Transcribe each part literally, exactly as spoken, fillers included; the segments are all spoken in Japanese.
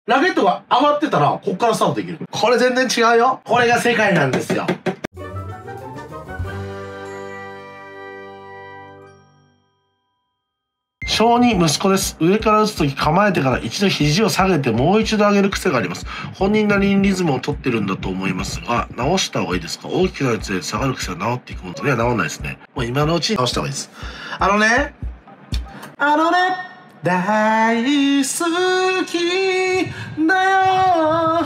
ラケットが上がってたら、こっからスタートできる。これ全然違うよ。これが世界なんですよ。小に息子です。上から打つとき構えてから一度肘を下げてもう一度上げる癖があります。本人なりにリズムを取ってるんだと思いますが、直した方がいいですか？大きくなるにつれて下がる癖は治っていくものとね、治らないですね。もう今のうちに直した方がいいです。あのね、あのね、大好きだよ。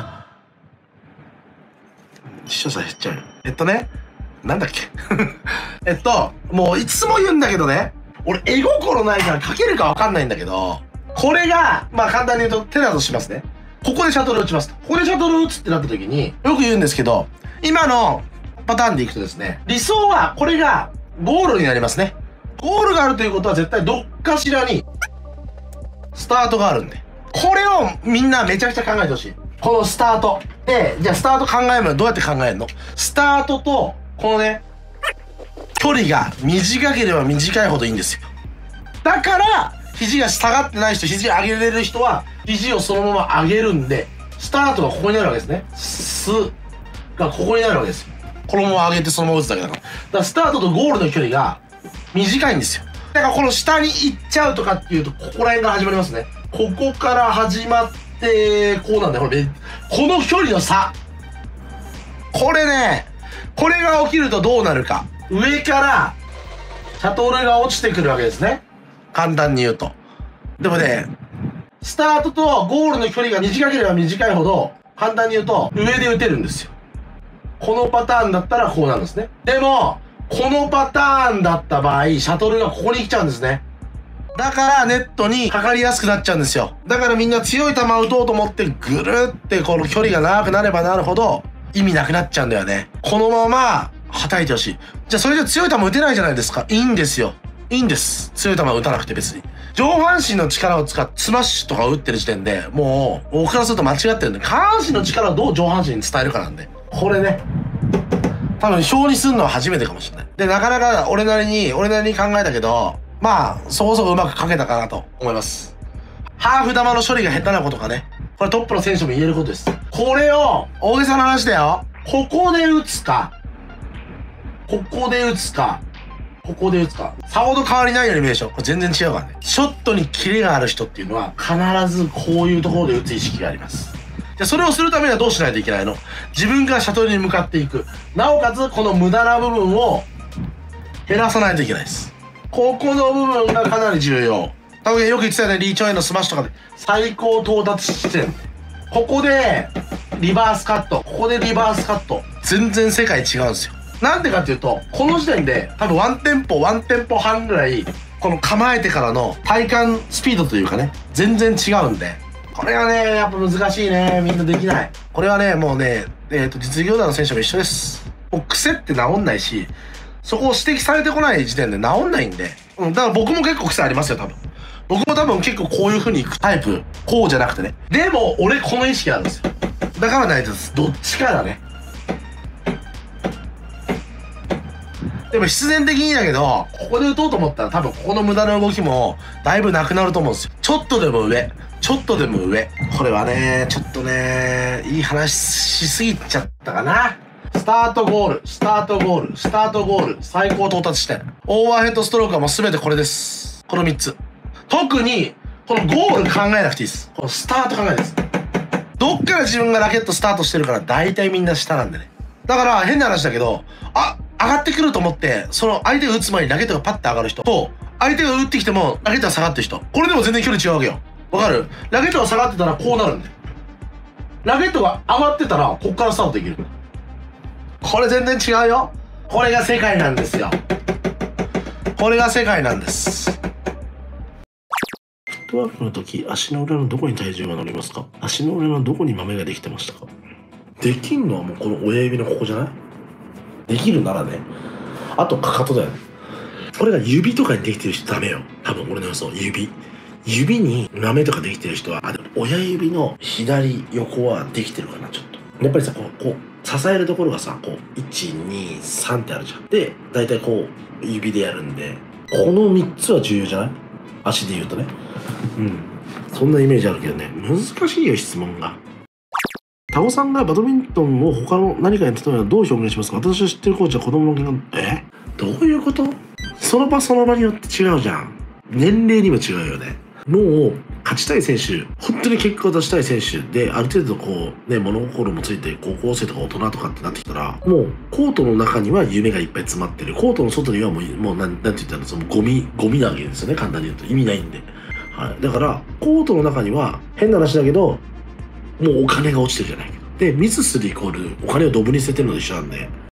視聴者減っちゃうよ。えっとね、なんだっけえっと、もういつも言うんだけどね、俺、絵心ないから書けるかわかんないんだけど、これが、まあ簡単に言うと手だとしますね。ここでシャトル打ちますと。ここでシャトル打つってなった時に、よく言うんですけど、今のパターンでいくとですね、理想はこれがゴールになりますね。ゴールがあるということは絶対どっかしらに、スタートがあるんで。これをみんなめちゃくちゃ考えてほしい。このスタート。で、じゃあスタート考えるのはどうやって考えるの？スタートと、このね、距離が短ければ短いほどいいんですよ。だから、肘が下がってない人、肘上げれる人は、肘をそのまま上げるんで、スタートがここになるわけですね。スがここになるわけですよ。このまま上げてそのまま打つだけだから。だからスタートとゴールの距離が短いんですよ。だからこの下に行っちゃうとかっていうと、ここら辺から始まりますね。ここから始まって、こうなんだよ。これ、この距離の差。これね、これが起きるとどうなるか。上からシャトルが落ちてくるわけですね。簡単に言うと。でもね、スタートとゴールの距離が短ければ短いほど、簡単に言うと上で打てるんですよ。このパターンだったらこうなんですね。でも、このパターンだった場合、シャトルがここに来ちゃうんですね。だからネットにかかりやすくなっちゃうんですよ。だからみんな強い球を打とうと思ってぐるってこの距離が長くなればなるほど意味なくなっちゃうんだよね。このままはたいてほしい。じゃあそれじゃ強い球打てないじゃないですか。いいんですよ。いいんです。強い球打たなくて別に。上半身の力を使ってスマッシュとか打ってる時点でもう僕からすると間違ってるんで、下半身の力をどう上半身に伝えるかなんで。これね。多分表にするのは初めてかもしれない。で、なかなか俺なりに、俺なりに考えたけど、まあ、そこそこうまく書けたかなと思います。ハーフ球の処理が下手なことかね。これトップの選手も言えることです。これを、大げさな話だよ。ここで打つか、ここで打つか、ここで打つか。さほど変わりないように見えるでしょ。これ全然違うからね。ショットにキレがある人っていうのは、必ずこういうところで打つ意識があります。じゃあそれをするためにはどうしないといけないの？自分がシャトルに向かっていく。なおかつ、この無駄な部分を減らさないといけないです。ここの部分がかなり重要。多分よく言ってたよね、リーチョンへのスマッシュとかで最高到達地点。ここでリバースカット。ここでリバースカット。全然世界違うんですよ。なんでかっていうと、この時点で多分ワンテンポ、ワンテンポ半ぐらい、この構えてからの体感スピードというかね、全然違うんで。これがね、やっぱ難しいね。みんなできない。これはね、もうね、えっと、実業団の選手も一緒です。もう癖って治んないし、そこを指摘されてこない時点で治んないんで。うん、だから僕も結構癖ありますよ、多分。僕も多分結構こういう風にいくタイプ。こうじゃなくてね。でも、俺この意識あるんですよ。だからないです。どっちかだね。でも必然的にだけど、ここで打とうと思ったら多分ここの無駄な動きもだいぶなくなると思うんですよ。ちょっとでも上。ちょっとでも上。これはね、ちょっとね、いい話しすぎちゃったかな。スタートゴール、スタートゴール、スタートゴール、最高到達地点。オーバーヘッドストロークはもう全てこれです。このみっつ。特に、このゴール考えなくていいです。このスタート考えないです。どっから自分がラケットスタートしてるから大体みんな下なんでね。だから変な話だけど、あ、上がってくると思って、その相手が打つ前にラケットがパッて上がる人と、相手が打ってきてもラケットが下がってる人。これでも全然距離違うわけよ。わかる？ラケットが下がってたらこうなるんで。ラケットが上がってたらこっからスタートできる。これ全然違うよ。これが世界なんですよ。これが世界なんです。フットワークの時、足の裏のどこに体重が乗りますか？足の裏のどこに豆ができてましたか？できんのはもうこの親指のここじゃない？できるならね。あとかかとだよね。これが指とかにできてる人ダメよ。多分俺の予想、指。指に豆とかできてる人は、あ、でも親指の左横はできてるかな、ちょっと。やっぱりさ、こう、こう、支えるところがさ、こう、いち、に、さんってあるじゃん。で、だいたいこう、指でやるんで、このみっつは重要じゃない？足で言うとね。うん。 そんなイメージあるけどね。難しいよ、質問が。タオさんがバドミントンを他の何かに例えばどう表現しますか？私が知ってるコーチは子供の喧嘩、えどういうこと？その場その場によって違うじゃん。年齢にも違うよね。もう勝ちたい選手、本当に結果を出したい選手で、ある程度こうね、物心もついて高校生とか大人とかってなってきたら、もうコートの中には夢がいっぱい詰まってる。コートの外にはもう、もうなん、なんて言ったら、そのゴミ、ゴミなわけですよね。簡単に言うと意味ないんで。はい。だから、コートの中には変な話だけど、もうお金が落ちてるじゃない。で、ミスするイコールお金をドブに捨ててるのと一緒なんで、